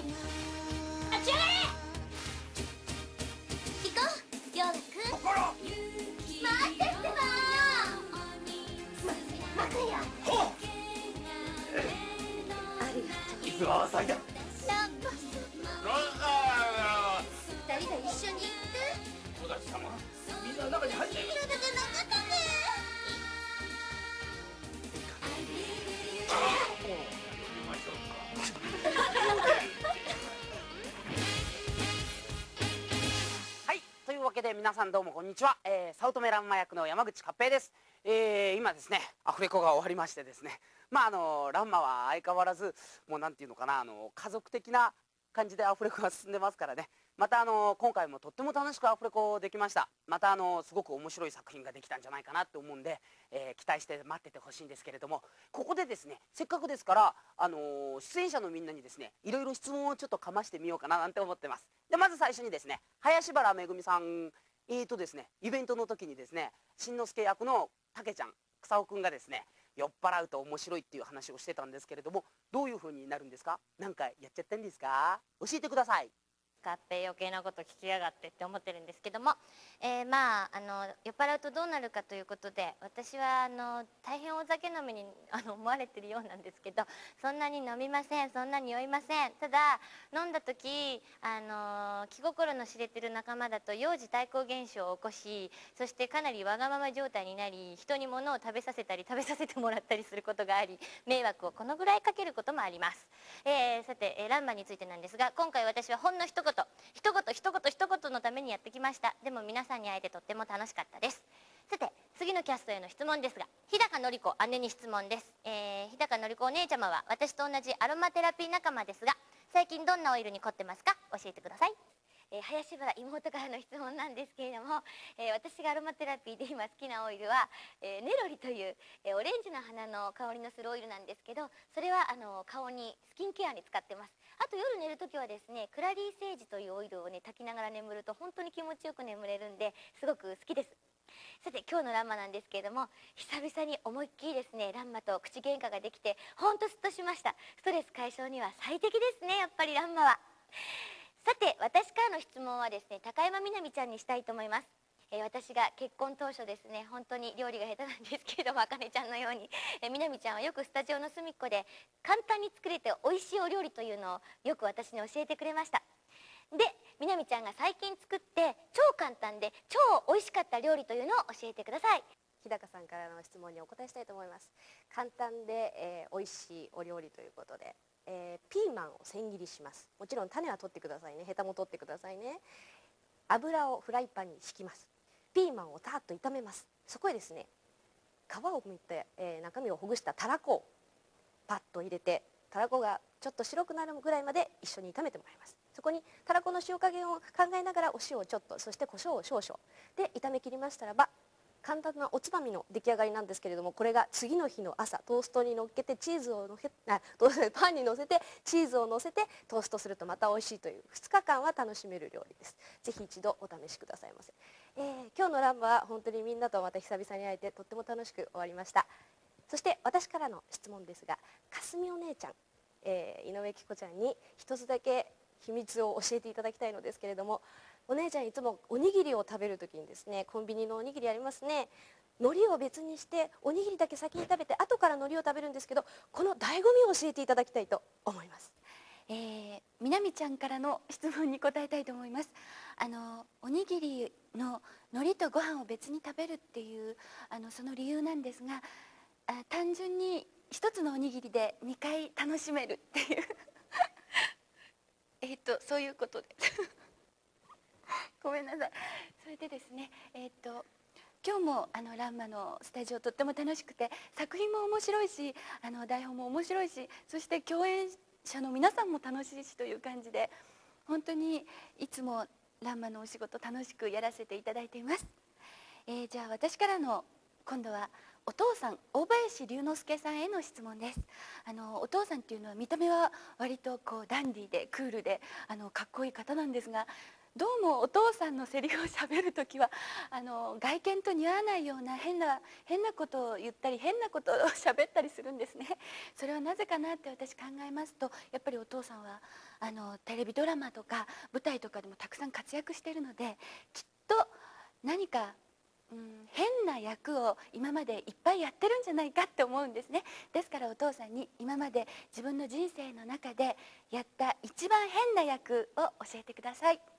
立ち上がれ。行こう、ヨウガくん。 心。 待ってってば。マクヤ。 ほう。 ありがとう。 いつは浅いだ。 ランマ。二人で一緒に行って。 おだち様、みんな中に入っている。 中じゃなかったね。 はい、というわけで皆さんどうもこんにちは、早乙女ランマ役の山口勝平です。今ですね、アフレコが終わりましてですね、ランマは相変わらずもうなんていうのかな、家族的な感じでアフレコが進んでますからね。また今回もとっても楽しくアフレコできました。またすごく面白い作品ができたんじゃないかなって思うんで、期待して待っててほしいんですけれども、ここでですね、せっかくですから出演者のみんなにですね、いろいろ質問をちょっとかましてみようかななんて思ってます。でまず最初にですね、林原めぐみさんですね、イベントの時にですね、しんのすけ役のたけちゃん、草尾くんがですね、酔っ払うと面白いっていう話をしてたんですけれども、どういう風になるんですか？なんかやっちゃったんですか？教えてください。 勝平余計なこと聞きやがってって思ってるんですけども、酔っ払うとどうなるかということで、私は大変お酒飲みに思われてるようなんですけど、そんなに飲みません、そんなに酔いません。ただ飲んだ時気心の知れてる仲間だと幼児対抗現象を起こし、そしてかなりわがまま状態になり、人に物を食べさせたり食べさせてもらったりすることがあり、迷惑をこのぐらいかけることもあります。さて、ランマについてなんですが、今回私はほんの一言のためにやってきました。でも皆さんに会えてとっても楽しかったです。さて、次のキャストへの質問ですが、日高のり子姉に質問です。日高のり子お姉ちゃまは私と同じアロマテラピー仲間ですが、最近どんなオイルに凝ってますか？教えてください。林原妹からの質問なんですけれども、私がアロマテラピーで今好きなオイルは、ネロリというオレンジの花の香りのするオイルなんですけど、それは顔にスキンケアに使ってます。あと夜寝るときはですね、クラリーセージというオイルをね炊きながら眠ると本当に気持ちよく眠れるんで、すごく好きです。さて、今日のランマなんですけれども、久々に思いっきりですね、ランマと口喧嘩ができてほんとスッとしました。ストレス解消には最適ですね、やっぱりランマは。さて、私からの質問はですね、高山みなみちゃんにしたいと思います。私が結婚当初ですね、本当に料理が下手なんですけれども、あかねちゃんのように、みなみちゃんはよくスタジオの隅っこで簡単に作れて美味しいお料理というのをよく私に教えてくれました。で、みなみちゃんが最近作って超簡単で超美味しかった料理というのを教えてください。 日高さんからの質問にお答えしたいと思います。簡単で、美味しいお料理ということで、ピーマンを千切りします。もちろん種は取ってくださいね、ヘタも取ってくださいね。油をフライパンに敷きます。ピーマンをたーっと炒めます。そこへですね、皮をむいて、中身をほぐしたたらこをパッと入れて、たらこがちょっと白くなるぐらいまで一緒に炒めてもらいます。そこにたらこの塩加減を考えながらお塩をちょっと、そして胡椒を少々で炒め切りましたらば、簡単なおつまみの出来上がりなんですけれども、これが次の日の朝トーストに乗っけてチーズをのせパンにのせてチーズをのせてトーストするとまた美味しいという2日間は楽しめる料理です。ぜひ一度お試しくださいませ。今日のランマは本当にみんなとまた久々に会えてとっても楽しく終わりました。そして私からの質問ですが、かすみお姉ちゃん、井上貴子ちゃんに一つだけ秘密を教えていただきたいのですけれども、お姉ちゃんいつもおにぎりを食べる時にですね、コンビニのおにぎりありますね、海苔を別にしておにぎりだけ先に食べて後から海苔を食べるんですけど、この醍醐味を教えていただきたいと思います。 みなみちゃんからの質問に答えたいと思います。おにぎりの海苔とご飯を別に食べるっていうその理由なんですが、単純に一つのおにぎりで2回楽しめるっていうそういうことですごめんなさい。それでですね、今日もランマのスタジオとっても楽しくて、作品も面白いし台本も面白いし、そして共演者の皆さんも楽しいしという感じで、本当にいつもランマのお仕事楽しくやらせていただいています。じゃあ私からの今度はお父さん、大林龍之介さんへの質問です。お父さんっていうのは見た目は割とこうダンディーでクールでかっこいい方なんですが、 どうもお父さんのセリフをしゃべる時は外見と似合わないような変なことを言ったり変なことをしゃべったりするんですね。それはなぜかなって私考えますと、やっぱりお父さんはテレビドラマとか舞台とかでもたくさん活躍しているので、きっと何か変な役を今までいっぱいやってるんじゃないかって思うんですね。ですからお父さんに今まで自分の人生の中でやった一番変な役を教えてください。